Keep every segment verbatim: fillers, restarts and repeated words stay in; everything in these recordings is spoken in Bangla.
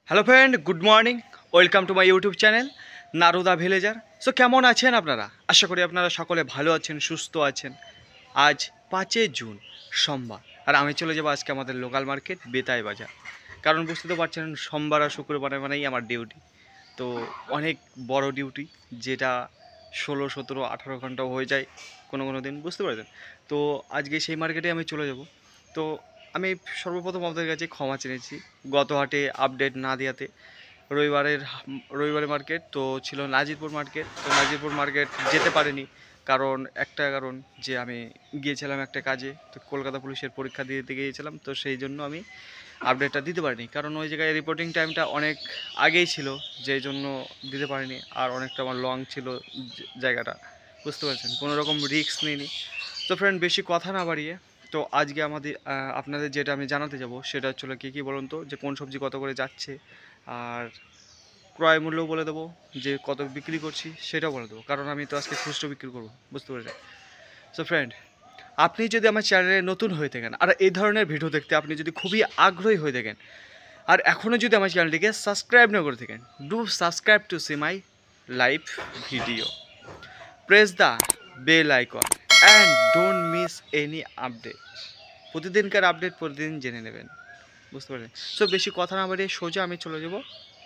Hello friend, good morning. Welcome to my YouTube channel Naru the villager. So কেমন আছেন আপনারা? আশা করি আপনারা সকলে ভালো আছেন, সুস্থ আছেন। আজ পাঁচই জুন সোমবার, আর আমি চলে যাবো আজকে আমাদের লোকাল মার্কেট বেতাই বাজার। কারণ বুঝতে তো পারছেন, সোমবার আর শুক্রবার মানেই আমার ডিউটি। তো অনেক বড় ডিউটি, যেটা ষোলো সতেরো আঠারো ঘন্টাও হয়ে যায় কোনো কোনো দিন, বুঝতে পারছেন। তো আজকে সেই মার্কেটে আমি চলে যাব। তো আমি সর্বপ্রথম আপনাদের কাছে ক্ষমা চেয়েছি গত হাটে আপডেট না দেওয়াতে। রবিবারের রবিবারের মার্কেট তো ছিল নাজিরপুর মার্কেট, তো নাজিরপুর মার্কেট যেতে পারিনি। কারণ একটা কারণ যে আমি গিয়েছিলাম একটা কাজে, তো কলকাতা পুলিশের পরীক্ষা দিতে গিয়েছিলাম, তো সেই জন্য আমি আপডেটটা দিতে পারিনি। কারণ ওই জায়গায় রিপোর্টিং টাইমটা অনেক আগেই ছিল, যেই জন্য দিতে পারিনি। আর অনেকটা আমার লং ছিল জায়গাটা, বুঝতে পারছেন, কোনো রকম রিস্ক নিইনি। তো ফ্রেন্ড, বেশি কথা না বাড়িয়ে, তো আজকে আমাদের আপনাদের যেটা আমি জানাতে যাব সেটা হচ্ছিলো কী কী বলুন তো, যে কোন সবজি কত করে যাচ্ছে, আর ক্রয় মূল্যও বলে দেবো, যে কত বিক্রি করছি সেটাও বলে দেবো। কারণ আমি তো আজকে খুচরো বিক্রি করবো, বুঝতে পেরেছেন। সো ফ্রেন্ড, আপনি যদি আমার চ্যানেলে নতুন হয়ে থাকেন আর এই ধরনের ভিডিও দেখতে আপনি যদি খুবই আগ্রহী হয়ে থাকেন, আর এখনও যদি আমার চ্যানেলটিকে সাবস্ক্রাইব না করে থাকেন, do subscribe to see my live video, press the bell icon and don't miss any update. প্রতিদিনকার আপডেট প্রতিদিন জেনে নেবেন, বুঝতে পারলেন। সো বেশি কথা না বাড়িয়ে সোজা আমি চলে যাব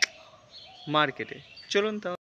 মার্কেটে, চলুন। তাও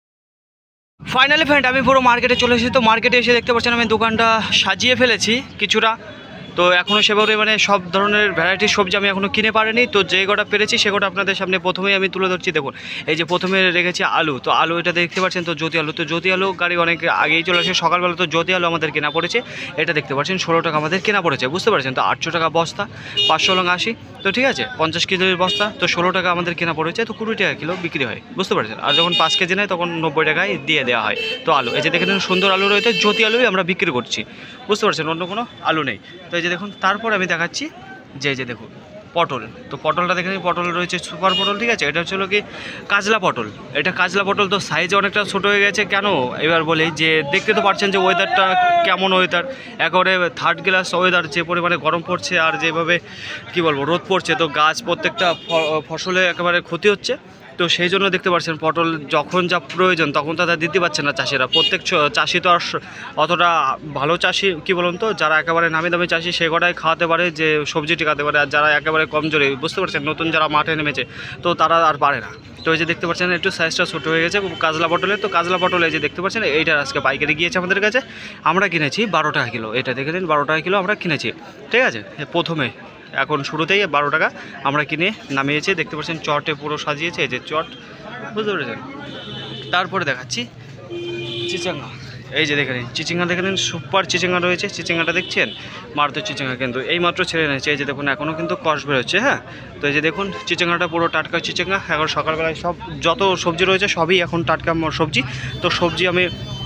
ফাইনালি ফ্রেন্ড, আমি পুরো মার্কেটে চলে এসেছি। তো মার্কেটে এসে দেখতে পাচ্ছেন আমি দোকানটা সাজিয়ে ফেলেছি কিছুটা। তো এখনও সেভাবে মানে সব ধরনের ভ্যারাইটির সবজি আমি এখনও কিনে পারিনি। তো যে কটা পেরেছি সে কটা আপনাদের সামনে প্রথমেই আমি তুলে ধরছি। দেখুন, এই যে প্রথমে রেখেছি আলু। তো আলু এটা দেখতে পাচ্ছেন, তো জ্যোতি আলু। তো জ্যোতি আলু গাড়ি অনেক আগেই চলে আসে সকালবেলা। তো জ্যোতি আলু আমাদের কেনা পড়েছে, এটা দেখতে পাচ্ছেন ষোলো টাকা আমাদের কেনা পড়েছে, বুঝতে পারছেন। তো আটশো টাকা বস্তা, পাঁচশো লং আশি, তো ঠিক আছে, পঞ্চাশ কেজির বস্তা। তো ষোলো টাকা আমাদের কেনা পড়েছে, তো কুড়ি টাকা কিলো বিক্রি হয়, বুঝতে পারছেন। আর যখন পাঁচ কেজি নেয় তখন নব্বই টাকায় দিয়ে দেওয়া হয়। তো আলু এই যে দেখেন, সুন্দর আলু রয়েছে, জ্যোতি আলুই আমরা বিক্রি করছি, বুঝতে পারছেন, অন্য কোনো আলু নেই। তো এই যে দেখুন, তারপর আমি দেখাচ্ছি যে যে দেখুন পটল। তো পটলটা দেখে নিন, পটল রয়েছে সুপার পটল, ঠিক আছে। এটা হচ্ছে কি কাজলা পটল, এটা কাজলা পটল। তো সাইজে অনেকটা ছোটো হয়ে গেছে। কেন এবার বলি, যে দেখতে তো পাচ্ছেন যে ওয়েদারটা কেমন ওয়েদার, একেবারে থার্ড ক্লাস ওয়েদার, যে পরিমাণে গরম পড়ছে আর যেভাবে কি বলবো রোদ পড়ছে, তো গাছ প্রত্যেকটা ফসলে একেবারে ক্ষতি হচ্ছে। তো সেই জন্য দেখতে পাচ্ছেন পটল যখন যা প্রয়োজন তখন তারা দিতে পারছে না চাষিরা। প্রত্যেক চাষি তো আর অতটা ভালো চাষি কি বলুন তো, যারা একেবারে নামি দামি চাষি সে কটাই খাওয়াতে পারে, যে সবজি টিকাতে পারে। আর যারা একেবারে কমজোরি, বুঝতে পারছেন, নতুন যারা মাঠে নেমেছে, তো তারা আর পারে না। তো এই যে দেখতে পাচ্ছেন একটু সাইজটা ছোটো হয়ে গেছে কাজলা পটলের। তো কাজলা পটল এই যে দেখতে পাচ্ছেন, এইটার আজকে পাইকারি গিয়েছে আমাদের কাছে, আমরা কিনেছি বারো টাকা কিলো। এটা দেখে নিন, বারো টাকা কিলো আমরা কিনেছি, ঠিক আছে। প্রথমে এখন শুরুতেই বারো টাকা আমরা কিনে নামিয়েছি, দেখতে পাচ্ছেন চটে পুরো সাজিয়েছে, এই যে চট, বুঝতে পেরেছেন। তারপরে দেখাচ্ছি চিচিঙ্গা। এই যে দেখে নিন চিচিঙ্গা, দেখে নিন সুপার চিচিঙ্গা রয়েছে। চিচিঙ্গাটা দেখছেন, মারতো চিচিঙ্গা কিন্তু এইমাত্র ছেড়ে নিয়েছে। এই যে দেখুন, এখনও কিন্তু কষ বেরোচ্ছে, হ্যাঁ। তো এই যে দেখুন চিচিঙ্গাটা পুরো টাটকা চিচিঙ্গা। এখন সকালবেলায় সব যত সবজি রয়েছে সবই এখন টাটকা সবজি। তো সবজি আমি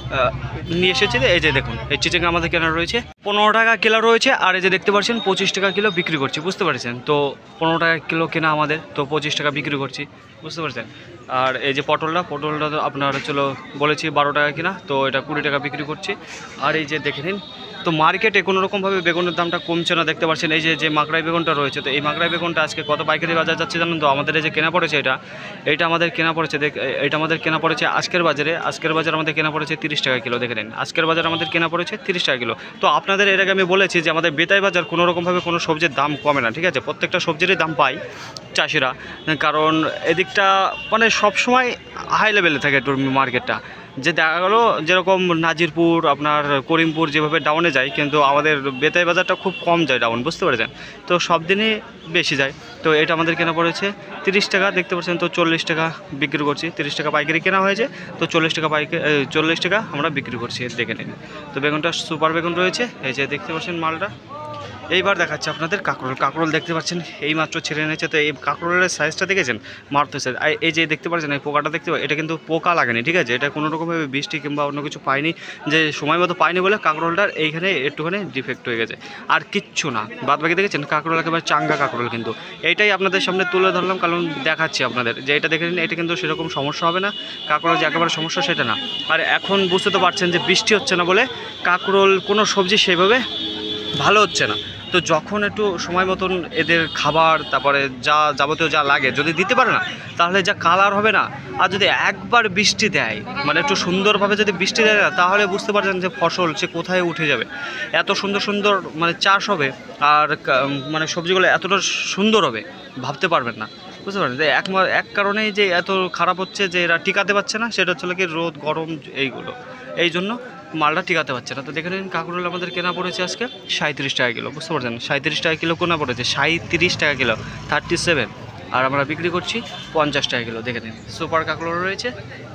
নিয়ে এসেছি। এই যে দেখুন, এই চিচিঙ্গা আমাদের কেনা রয়েছে পনেরো টাকা কিলো রয়েছে, আর এই যে দেখতে পাচ্ছেন পঁচিশ টাকা কিলো বিক্রি করছি, বুঝতে পারছেন। তো পনেরো টাকা কিলো কেনা আমাদের, তো পঁচিশ টাকা বিক্রি করছি, বুঝতে পারছেন। আর এই যে পটলটা, পটলটা তো আপনার চলো বলেছি বারো টাকা কিনা, তো এটা কুড়ি টাকা বিক্রি করছি। আর এই যে দেখে নিন, তো মার্কেটে কোনো রকমভাবে বেগুনের দামটা কমছে না, দেখতে পাচ্ছেন। এই যে যে মাকড়াই বেগুনটা রয়েছে, তো এই মাকড়াই বেগুনটা আজকে কত পাইকারি বাজার যাচ্ছে জানেন তো? আমাদের এই যে কেনা পড়েছে, এটা এটা আমাদের কেনা পড়েছে, দেখ এটা আমাদের কেনা পড়েছে আজকের বাজারে, আজকের বাজার আমাদের কেনা পড়েছে তিরিশ টাকা কিলো, দেখে নিন। আজকের বাজার আমাদের কেনা পড়েছে তিরিশ টাকা কিলো। তো আপনাদের এর আগে আমি বলেছি যে আমাদের বেতাই বাজার কোনো রকমভাবে কোনো সবজির দাম কমে না, ঠিক আছে। প্রত্যেকটা সবজিরই দাম পায় চাষিরা, কারণ এদিকটা মানে সবসময় হাই লেভেলে থাকে একটু মার্কেটটা। যে দেখা গেলো যেরকম নাজিরপুর আপনার করিমপুর যেভাবে ডাউনে যায়, কিন্তু আমাদের বেতাই বাজারটা খুব কম যায় ডাউন, বুঝতে পেরেছেন। তো সব দিনই বেশি যায়। তো এটা আমাদের কেনা পড়েছে তিরিশ টাকা, দেখতে পাচ্ছেন। তো চল্লিশ টাকা বিক্রি করছি, তিরিশ টাকা পাইকারি কেনা হয়েছে, তো চল্লিশ টাকা পাইকারি চল্লিশ টাকা আমরা বিক্রি করছি, দেখে নিন। তো বেগুনটা সুপার বেগুন রয়েছে, এই যে দেখতে পাচ্ছেন মালটা। এইবার দেখাচ্ছে আপনাদের কাঁকরোল। কাঁকরোল দেখতে পাচ্ছেন এই মাত্র ছেড়ে এনেছে। তো এই কাঁকরোলের সাইজটা দেখেছেন, মারতে সাইজ। এই যে দেখতে পাচ্ছেন এই পোকাটা দেখতে পাই, এটা কিন্তু পোকা লাগেনি, ঠিক আছে। এটা কোনো রকমভাবে বৃষ্টি কিংবা অন্য কিছু পায়নি, যে সময় মতো পায়নি বলে কাঁকরোলটার এইখানে একটুখানি ডিফেক্ট হয়ে গেছে, আর কিচ্ছু না। বাদ বাকি দেখেছেন কাঁকরোল একেবারে চাঙ্গা কাঁকরোল। কিন্তু এইটাই আপনাদের সামনে তুলে ধরলাম, কারণ দেখাচ্ছি আপনাদের যে এটা দেখে নিন, এটা কিন্তু সেরকম সমস্যা হবে না। কাঁকরোল যে একেবারে সমস্যা সেটা না। আর এখন বুঝতে তো পারছেন যে বৃষ্টি হচ্ছে না বলে কাঁকরোল কোনো সবজি সেভাবে ভালো হচ্ছে না। তো যখন একটু সময় মতন এদের খাবার তারপরে যা যাবতীয় যা লাগে যদি দিতে পারে না তাহলে যা কালার হবে না। আর যদি একবার বৃষ্টি দেয় মানে একটু সুন্দরভাবে যদি বৃষ্টি দেয় না তাহলে বুঝতে পারছেন যে ফসল সে কোথায় উঠে যাবে। এত সুন্দর সুন্দর মানে চাষ হবে আর মানে সবজিগুলো এতটা সুন্দর হবে ভাবতে পারবেন না, বুঝতে পারেন। যে এক এক কারণেই যে এত খারাপ হচ্ছে যে এরা টিকাতে পারছে না, সেটা হচ্ছে কি রোদ গরম এইগুলো, এই জন্য মালটা টিকাতে পারছে না। তো দেখে নিন কাঁকরোল আমাদের কেনা পড়েছে আজকে সাঁত্রিশ টাকা কিলো, বুঝতে পারছেন। সাঁত্রিশ টাকা কিলো কেনা পড়েছে, সাঁত্রিশ টাকা কিলো, থার্টি সেভেন। আর আমরা বিক্রি করছি পঞ্চাশ টাকা কিলো। দেখে নিন সুপার কাঁকরোল রয়েছে।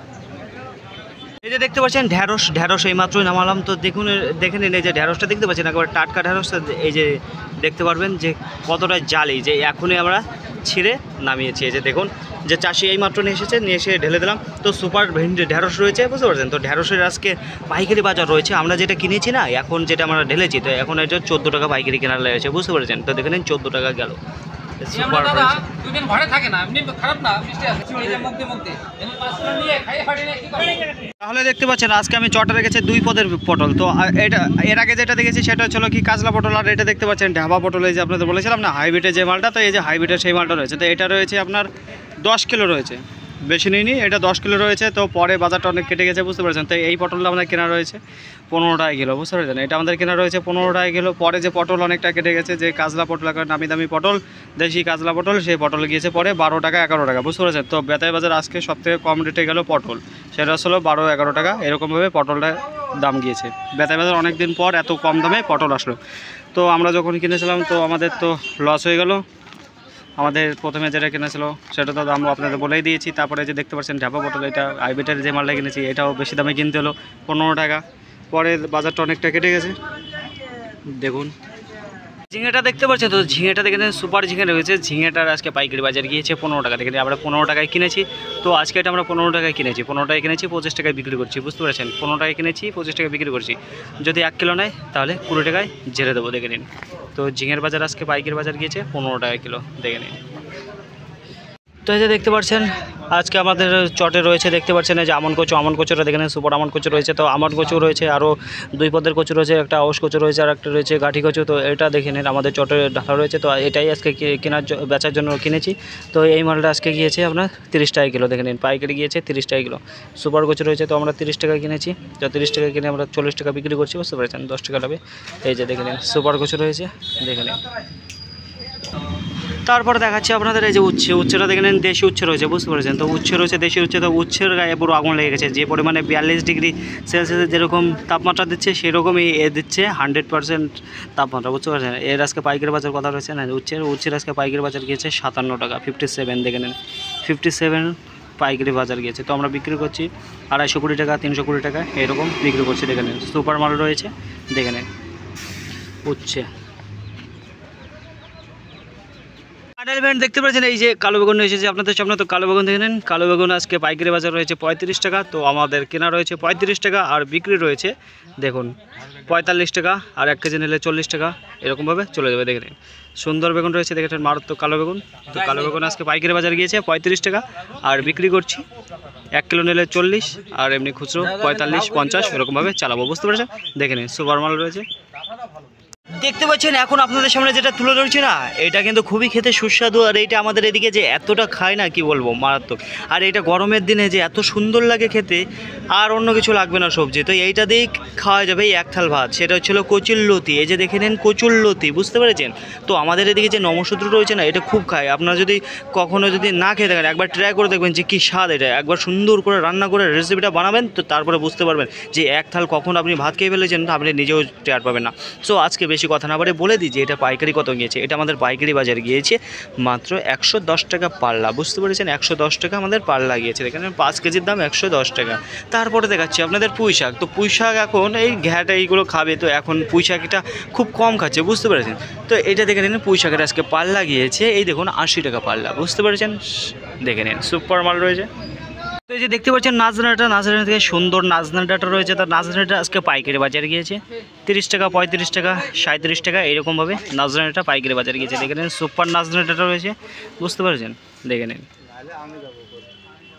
এই যে দেখতে পাচ্ছেন ঢ্যাঁড়স, ঢ্যাঁড়স এই মাত্রই নামালাম। তো দেখুন দেখে নিন এই যে ঢ্যাঁড়সটা দেখতে পাচ্ছেন একেবারে টাটকা ঢ্যাঁড়সটা। এই যে দেখতে পারবেন যে কতটা জালি, যে এখনই আমরা ছিঁড়ে নামিয়েছি। এই যে দেখুন যে চাষি এই মাত্র নিয়ে এসেছে, নিয়ে এসে ঢেলে দিলাম। তো সুপার ভেন্ডি ঢ্যাঁড়স রয়েছে, বুঝতে পারছেন। তো ঢ্যাঁড়সের আজকে পাইকারি বাজার রয়েছে। আমরা যেটা কিনেছি না এখন যেটা আমরা ঢেলেছি, তো এখন এটা চোদ্দো টাকা পাইকারি কেনার লেগেছে, বুঝতে পারছেন। তো দেখে নিন চোদ্দো টাকা গেল। তাহলে দেখতে পাচ্ছেন আজকে আমি চটা রেখেছি দুই পদের পটল। তো এটা এর আগে যেটা দেখেছি সেটা হচ্ছিল কি কাজলা পটল, আর এটা দেখতে পাচ্ছেন ঢাবা পটল। এই যে আপনাদের বলেছিলাম না হাইব্রিডের যে মালটা, তো এই যে হাইব্রিডের সেই মালটা রয়েছে। তো এটা রয়েছে আপনার দশ কিলো রয়েছে, বেশি নিইনি, এটা দশ কিলো রয়েছে। তো পরে বাজারটা অনেক কেটে গেছে, বুঝতে পারছেন। তো এই পটলটা আমাদের কেনা রয়েছে পনেরো টাকা কিলো, বুঝতে পারছেন। এটা আমাদের কেনা রয়েছে পনেরো টাকা কিলো। পরে যে পটল অনেকটা কেটে গেছে, যে কাজলা পটল এখন নামি দামি পটল, দেশি কাজলা পটল, সেই পটল গিয়েছে পরে বারো টাকা এগারো টাকা, বুঝতে পারছেন। তো বেতাই বাজার আজকে সবথেকে কম রেটে গেল পটল, সেটা হলো বারো এগারো টাকা, এরকমভাবে পটলটা দাম গিয়েছে। বেতাই বাজার অনেক দিন পর এত কম দামে পটল আসলো। তো আমরা যখন কিনেছিলাম তো আমাদের তো লস হয়ে গেল। আমাদের প্রথমে যেটা কিনেছিল সেটা তো দাম আপনাদের বলেই দিয়েছি। তারপরে যে দেখতে পাচ্ছেন ঢাবা পটল, এটা হাইব্রিডের যে মালটা কিনেছি এটাও বেশি দামে কিনতে হলো পনেরো টাকা। পরে বাজারটা অনেকটা কেটে গেছে। দেখুন ঝিঙেটা দেখতে পাচ্ছেন, তো ঝিঙেটা দেখে সুপার ঝিঙে রয়েছে। ঝিঙেটার আজকে পাইকারি বাজার গিয়েছে পনেরো টাকা থেকে, আমরা পনেরো টাকায় কিনেছি। তো আজকে এটা আমরা পনেরো টাকায় কিনেছি, পনেরো টাকায় কিনেছি, পঁচিশ টাকায় বিক্রি করছি, বুঝতে পারছেন। পনেরো টাকায় কিনেছি, পঁচিশ টাকায় বিক্রি করছি। যদি এক কিলো নেয় তাহলে কুড়ি টাকায় ঝেড়ে দেবো, দেখে নিন। তো ঝিঙের বাজার আজকে পাইকারি বাজার গিয়েছে পনেরো টাকা কিলো, দেখে নিন। তো এই যে দেখতে পাচ্ছেন আজকে আমাদের চটে রয়েছে, দেখতে পাচ্ছেন এই যে আমন কচু, আমন কচুটা দেখে নেন সুপার আমন কচু রয়েছে। তো আমন কচু রয়েছে, আরও দুই পদের কচু রয়েছে, একটা আউশ কচু রয়েছে, আর একটা রয়েছে গাঠি কচু। তো এটা দেখে নিন আমাদের চটে ঢালা রয়েছে। তো এটাই আজকে কেনার বেচার জন্য কিনেছি। তো এই মালটা আজকে গিয়েছে আপনার তিরিশ টাকা কিলো, দেখে নিন পাইকারি গিয়েছে তিরিশ টাকা কিলো। সুপার কচু রয়েছে, তো আমরা তিরিশ টাকা কিনেছি। তো তিরিশ টাকা কিনে আমরা চল্লিশ টাকা বিক্রি করছি, বুঝতে পারছেন, দশ টাকা লাভে। এই যে দেখে নিন সুপার কচু রয়েছে, দেখে নিন। তারপরে দেখাচ্ছি আপনাদের এই যে উচ্ছে, উচ্ছেটা দেখে নেন দেশি উচ্ছে রয়েছে, বুঝতে পারছেন। তো উচ্ছে রয়েছে দেশি উচ্ছে। তো উচ্ছের গায়ে পুরো আগুন লেগে গেছে, যে পরিমাণে বিয়াল্লিশ ডিগ্রি সেলসিয়াসে যেরকম তাপমাত্রা দিচ্ছে সেরকমই এ দিচ্ছে হান্ড্রেড পার্সেন্ট তাপমাত্রা, বুঝতে পারছেন। এর আজকে পাইকারি বাজার কথা রয়েছে না উচ্ছের, উচ্ছের আজকে পাইকারি বাজার গিয়েছে সাতান্ন টাকা, ফিফটি সেভেন দেখে নেন, ফিফটি সেভেন পাইকারি বাজার গিয়েছে। তো আমরা বিক্রি করছি আড়াইশো কুড়ি টাকা, তিনশো কুড়ি টাকা এরকম বিক্রি করছি, দেখে নেন। সুপার মাল রয়েছে, দেখে নেন উচ্ছে। কাঁঠাল বেগুন দেখতে পাচ্ছেন, এই যে কালো বেগুন এসেছে আপনাদের সামনে। তো কালো বেগুন দেখে নেন, কালো বেগুন আজকে পাইকারি বাজার রয়েছে পঁয়ত্রিশ টাকা। তো আমাদের কেনা রয়েছে পঁয়ত্রিশ টাকা, আর বিক্রি রয়েছে দেখুন পঁয়তাল্লিশ টাকা, আর এক কেজি নিলে চল্লিশ টাকা, এরকমভাবে চলে যাবে। দেখে নিন সুন্দর বেগুন রয়েছে, দেখেছেন মারাত্মক কালো বেগুন। তো কালো বেগুন আজকে পাইকারি বাজার গিয়েছে পঁয়ত্রিশ টাকা, আর বিক্রি করছি এক কিলো নিলে চল্লিশ, আর এমনি খুচরো পঁয়তাল্লিশ পঞ্চাশ এরকমভাবে চালাবো, বুঝতে পারছেন। দেখে নিন সুপার মাল রয়েছে। দেখতে পাচ্ছেন এখন আপনাদের সামনে যেটা তুলে ধরছি না, এটা কিন্তু খুবই খেতে সুস্বাদু। আর এইটা আমাদের এদিকে যে এতটা খায় না কি বলবো, মারাত্মক। আর এটা গরমের দিনে যে এত সুন্দর লাগে খেতে, আর অন্য কিছু লাগবে না সবজি। তো এইটা দিয়েই খাওয়া যাবে এই এক থাল ভাত। সেটা হচ্ছিলো কচুরলতি, এই যে দেখে নেন কচুরলতি, বুঝতে পেরেছেন। তো আমাদের এদিকে যে নমসূত্র রয়েছে না, এটা খুব খায়। আপনারা যদি কখনো যদি না খেয়ে থাকেন একবার ট্রাই করে দেখবেন যে কী স্বাদ। এটা একবার সুন্দর করে রান্না করে রেসিপিটা বানাবেন, তো তারপরে বুঝতে পারবেন যে এক থাল কখন আপনি ভাত খেয়ে ফেলেছেন আপনি নিজেও টের পাবেন না। সো আজকে বেশি কথা না বলে বলে দিই যে এটা পাইকারি কত গিয়েছে। এটা আমাদের পাইকারি বাজার গিয়েছে মাত্র একশো দশ টাকা পাল্লা, বুঝতে পেরেছেন। একশো দশ টাকা আমাদের পাল্লা গিয়েছে, এখানে পাঁচ কেজির দাম একশো দশ টাকা। তারপরে দেখাচ্ছি আপনাদের পুঁই শাক। তো পুঁই শাক এখন এই ঘ্যাটা এইগুলো খাবে, তো এখন পুঁই শাকটা খুব কম খাচ্ছে, বুঝতে পেরেছেন। তো এটা দেখে নিন পুঁই শাকের আজকে পাল্লা গিয়েছে এই দেখুন আশি টাকা পাল্লা, বুঝতে পেরেছেন। দেখে নিন সুপার মাল রয়েছে। তো এই যে দেখতে পাচ্ছেন নাজনাটা, নাজনা থেকে সুন্দর নাজনাটা রয়েছে। তার নাজনাটা আজকে পাইকারি বাজারে গিয়েছে তিরিশ টাকা, পঁয়ত্রিশ টাকা, সাঁত্রিশ টাকা এরকমভাবে নাজনাটা পাইকারি বাজারে গিয়েছে। দেখে নিন সুপার নাজনাটা রয়েছে, বুঝতে পারছেন, দেখে নিন।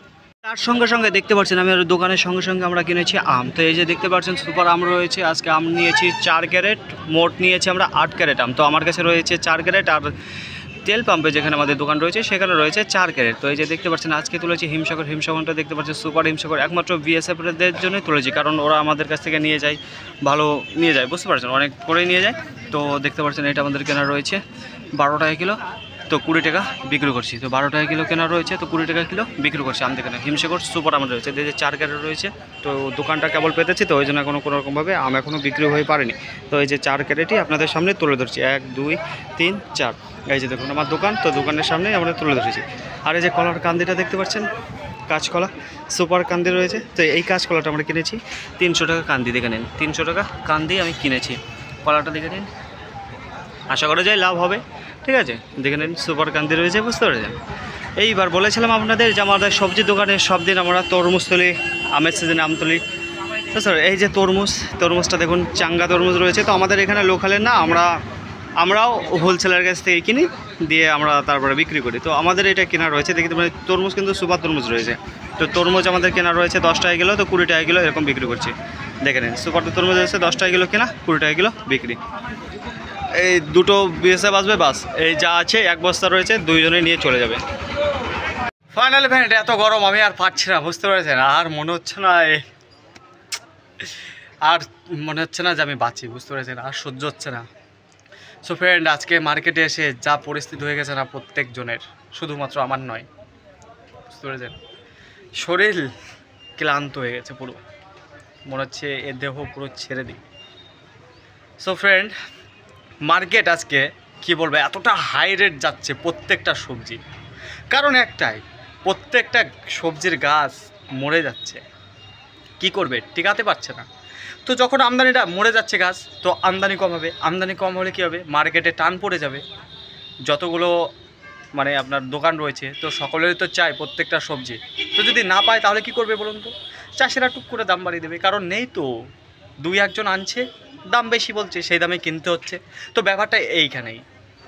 তার সঙ্গে সঙ্গে দেখতে পাচ্ছেন আমি আর দোকানের সঙ্গে সঙ্গে আমরা কিনেছি আম। তো এই যে দেখতে পাচ্ছেন সুপার আম রয়েছে। আজকে আম নিয়েছি চার ক্যারেট, মোট নিয়েছি আমরা আট ক্যারেট আম। তো আমার কাছে রয়েছে চার ক্যারেট, আর তেল পাম্পে যেখানে আমাদের দোকান রয়েছে সেখানে রয়েছে চার ক্যারেট। তো এই যে দেখতে পাচ্ছেন আজকে তুলেছি হিমসাগর। হিমসাগরটা দেখতে পাচ্ছেন সুপার হিমসাগর একমাত্র বিএসএফদের জন্যই তুলেছি, কারণ ওরা আমাদের কাছ থেকে নিয়ে যায়, ভালো নিয়ে যায়, বুঝতে পারছেন, অনেক করেই নিয়ে যায়। তো দেখতে পাচ্ছেন এটা আমাদের কেনা রয়েছে বারো টাকা কিলো, তো কুড়ি টাকা বিক্রি করছি। তো বারো টাকা কিলো কেনা রয়েছে, তো কুড়ি টাকা কিলো বিক্রি করছি আমাদের এখানে। হিমসাগর সুপার আম রয়েছে, যে চার ক্যারেট রয়েছে। তো দোকানটা কেবল পেতেছি, তো ওই জন্য এখনও কোনোরকমভাবে আম এখনও বিক্রি হয়ে পারেনি। তো এই যে চার ক্যারেটই আপনাদের সামনে তুলে ধরছি, এক দুই তিন চার। এই যে দেখুন আমার দোকান, তো দোকানের সামনেই আমরা তুলে ধরেছি। আর এই যে কলার কান্দিটা দেখতে পাচ্ছেন, কাঁচকলা সুপার কান্দি রয়েছে। তো এই কাঁচকলাটা আমরা কিনেছি তিনশো টাকা কান্দি, দেখে নিন তিনশো টাকা কান্দি আমি কিনেছি। কলাটা দেখে নিন, আশা করা যায় লাভ হবে, ঠিক আছে। দেখে নিন সুপার কান্দি রয়েছে, বুঝতে পেরেছেন। এইবার বলেছিলাম আপনাদের যে আমাদের সবজি দোকানে সব দিন আমরা তরমুজ তুলি, আমের সিজনে আম তুলি। তো স্যার এই যে তরমুজ, তরমুজটা দেখুন চাঙ্গা তরমুজ রয়েছে। তো আমাদের এখানে লোকালের না, আমরা আমরাও হোলসেলের কাছ থেকে কিনি, দিয়ে আমরা তারপরে বিক্রি করি। তো আমাদের এটা কেনা রয়েছে, দেখি মানে তরমুজ কিন্তু সুপার তরমুজ রয়েছে। তো তরমুজ আমাদের কেনা রয়েছে দশ টাকা কিলো, তো কুড়ি টাকা কিলো এরকম বিক্রি করছি। দেখে নিন সুপার তরমুজ রয়েছে দশ টাকা কিলো কেনা, কুড়ি টাকা কিলো বিক্রি। এই দুটো বিএসএফ আসবে, বাস এই যা আছে এক বস্তা রয়েছে, দুইজনে নিয়ে চলে যাবে। ফাইনালি ফ্রেন্ড এত গরম আমি আর পাচ্ছি না, বুঝতে পেরেছেন। আর মনে হচ্ছে না আর মনে হচ্ছে না যে আমি বাঁচি, বুঝতে পেরেছেন, আর সহ্য হচ্ছে না। সো ফ্রেন্ড আজকে মার্কেটে এসে যা পরিস্থিতি হয়ে গেছে না প্রত্যেকজনের, শুধুমাত্র আমার নয়, বুঝতে পেরেছেন, শরীর ক্লান্ত হয়ে গেছে পুরো, মনে হচ্ছে এ দেহ পুরো ছেড়ে দিই। সো ফ্রেন্ড মার্কেট আজকে কি বলবো, এতটা হাই রেট যাচ্ছে প্রত্যেকটা সবজি, কারণ একটাই, প্রত্যেকটা সবজির গাছ মরে যাচ্ছে। কি করবে, টিকাতে পারছে না। তো যখন আমদানিটা মরে যাচ্ছে গাছ, তো আমদানি কম হবে। আমদানি কম হলে কী হবে, মার্কেটে টান পড়ে যাবে। যতগুলো মানে আপনার দোকান রয়েছে, তো সকলেরই তো চাই প্রত্যেকটা সবজি, তো যদি না পায় তাহলে কি করবে বলুন তো, চাষিরা টুক করে দাম বাড়িয়ে দেবে, কারণ নেই তো, দুই একজন আনছে, দাম বেশি বলছে, সেই দামে কিনতে হচ্ছে। তো ব্যাপারটা এইখানেই।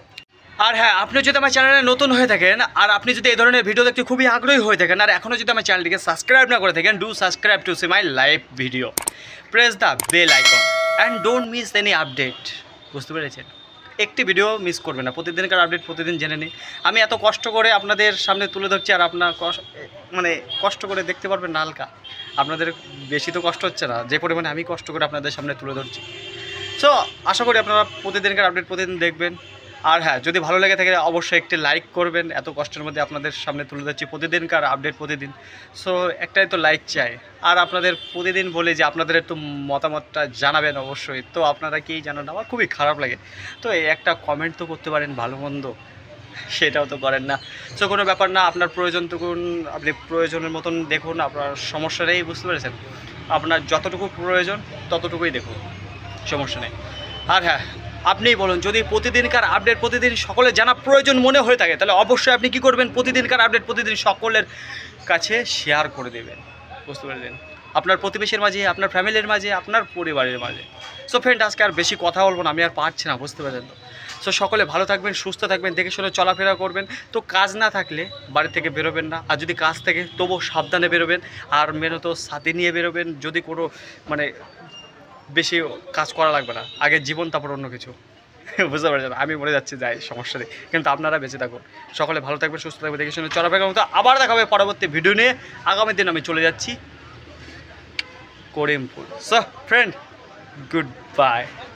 আর হ্যাঁ, আপনি যদি আমার চ্যানেলে নতুন হয়ে থাকেন, আর আপনি যদি এই ধরনের ভিডিও দেখতে খুবই আগ্রহী হয়ে থাকেন, আর এখনও যদি আমার চ্যানেলটিকে সাবস্ক্রাইব না করে থাকেন, do subscribe to see my live video, press the bell icon and don't miss any update, বুঝতে পেরেছেন। একটি ভিডিও মিস করবে না, প্রতিদিনকার আপডেট প্রতিদিন জেনে নিন। আমি এত কষ্ট করে আপনাদের সামনে তুলে ধরছি, আর আপনার মানে কষ্ট করে দেখতে পারবেন না হালকা, আপনাদের বেশি তো কষ্ট হচ্ছে না যে পরিমাণে আমি কষ্ট করে আপনাদের সামনে তুলে ধরছি। সো আশা করি আপনারা প্রতিদিনকার আপডেট প্রতিদিন দেখবেন। আর হ্যাঁ, যদি ভালো লেগে থাকে অবশ্যই একটি লাইক করবেন, এত কষ্টের মধ্যে আপনাদের সামনে তুলে ধরছি প্রতিদিনকার আপডেট প্রতিদিন। সো একটাই তো লাইক চাই, আর আপনাদের প্রতিদিন বলে যে আপনাদের একটু মতামতটা জানাবেন অবশ্যই। তো আপনারা কি জানান, আমার খুবই খারাপ লাগে, তো এই একটা কমেন্ট তো করতে পারেন ভালো মন্দ, সেটাও তো করেন না। সো কোনো ব্যাপার না, আপনার প্রয়োজন তখন আপনি প্রয়োজনের মতন দেখুন, আপনার সমস্যা নেই, বুঝতে পেরেছেন। আপনার যতটুকু প্রয়োজন ততটুকুই দেখুন, সমস্যা নেই। আর হ্যাঁ, আপনিই বলুন, যদি প্রতিদিনকার আপডেট প্রতিদিন সকলের জানা প্রয়োজন মনে হয়ে থাকে, তাহলে অবশ্যই আপনি কী করবেন, প্রতিদিনকার আপডেট প্রতিদিন সকলের কাছে শেয়ার করে দেবেন, বুঝতে পারলেন, আপনার প্রতিবেশীর মাঝে, আপনার ফ্যামিলির মাঝে, আপনার পরিবারের মাঝে। সো ফ্রেন্ড আজকে আর বেশি কথা বলবো না, আমি আর পারছি না, বুঝতে পারলেন তো। সো সকলে ভালো থাকবেন, সুস্থ থাকবেন, দেখে শুনে চলাফেরা করবেন। তো কাজ না থাকলে বাড়ি থেকে বেরোবেন না, আর যদি কাজ থাকে তবুও সাবধানে বেরোবেন, আর মেনত সাথে নিয়ে বেরোবেন। যদি কোনো মানে বেশি কাজ করা লাগবে না, আগে জীবন তারপর অন্য কিছু, বুঝতে পারছেন। আমি মরে যাচ্ছি, যাই, সমস্যা নেই, কিন্তু আপনারা বেঁচে থাকুন। সকলে ভালো থাকবেন, সুস্থ থাকবেন, দেখে শুনে চলাফেরার মতো। আবার দেখা হবে পরবর্তী ভিডিও নিয়ে। আগামী দিন আমি চলে যাচ্ছি Karimpur. So friend, good bye.